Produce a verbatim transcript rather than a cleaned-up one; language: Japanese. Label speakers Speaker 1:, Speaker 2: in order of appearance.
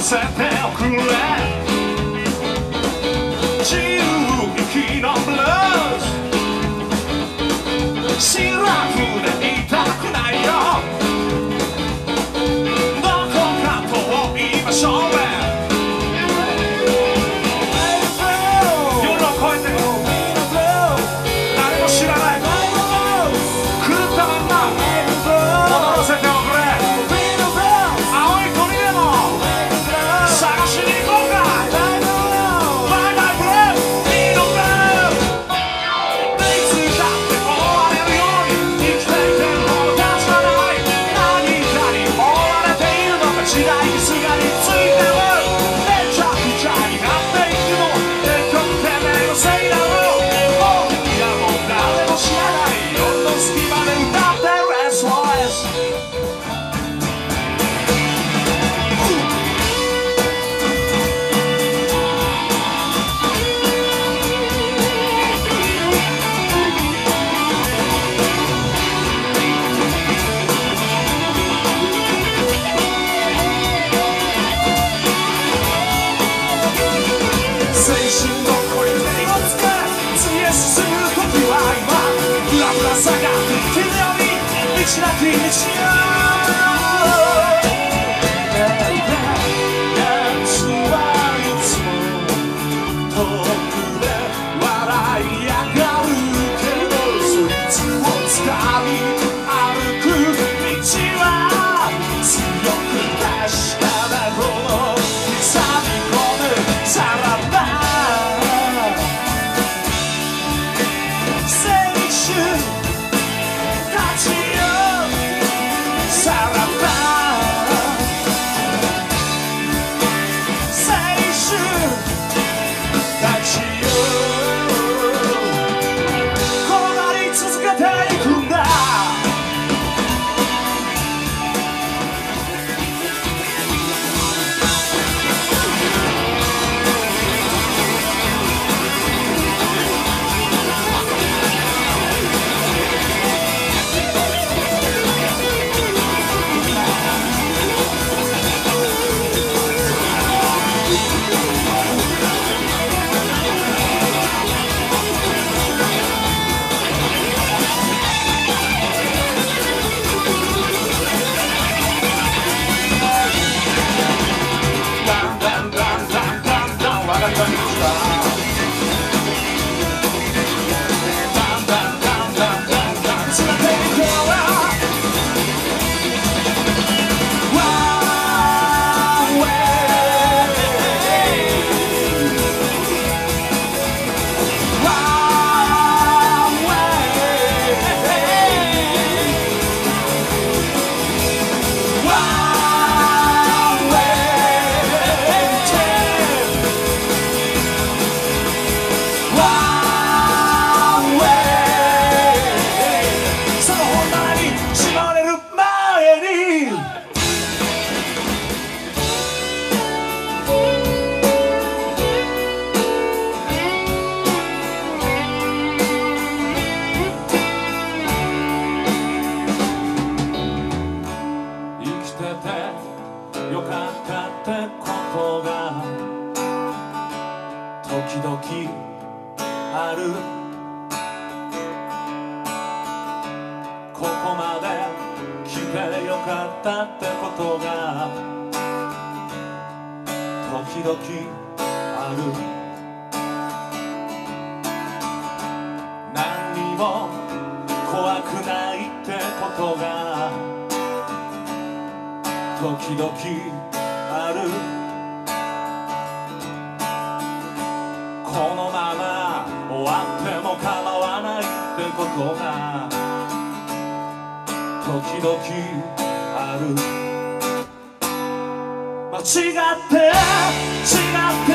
Speaker 1: せておくれ自由行きのブルースシラフでいたくないよどこか遠い場所へ夜を越えて誰も知らない狂ったまんま踊らせておくれ青い鳥でも探しに行こうかバイバイブレーミーノブレーいつだって終われるように生きていてるものたちはない何かに追われているのか時代にすがりついてるめちゃくちゃになっていくの結局てめえのせいだろうもういやもう誰も知らない夜の隙間で歌ってる エスオーエス青春の恋に手をつけ次へ進む時は今ふらふら下がっていけるように道なき道を夏はいつも遠くで笑い上がるけどそいつを掴み歩く道は強く確かなもの刻み込むさらばよかったってことが時々あるここまで来てよかったってことが時々ある何にも怖くないってことが時々あるこのまま終わっても構わないってことが時々ある間違って違って